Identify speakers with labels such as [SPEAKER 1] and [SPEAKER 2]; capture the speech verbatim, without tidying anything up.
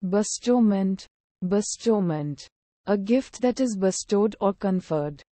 [SPEAKER 1] Bestowment. Bestowment. A gift that is bestowed or conferred.